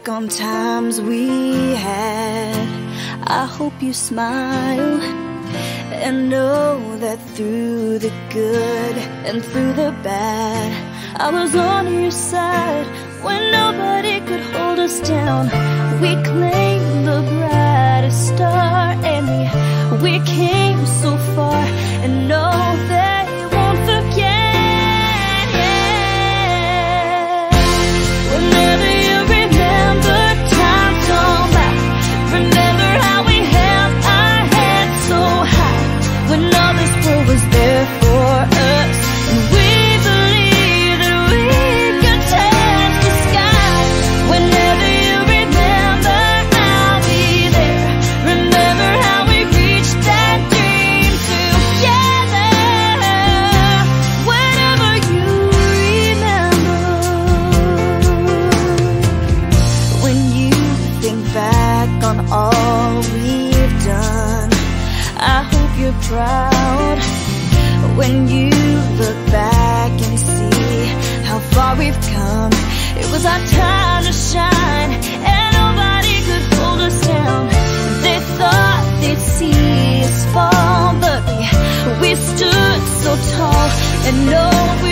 back on times we had, I hope you smile and know that through the good and through the bad, I was on your side when nobody could hold us down. We claimed the brightest star, and we came so far, and no, they won't forget. Whenever you remember times gone by, remember how we held our heads so high when all this world was there for us, and we believed that we could touch the sky. Whenever you remember, I'll be there. Remember how we reached that dream together. Whenever you remember, when you think back on all we've done, I hope you're proud. When you look back and see how far we've come, it was our time to shine, and nobody could hold us down. They thought they'd see us fall, but we stood so tall, and no,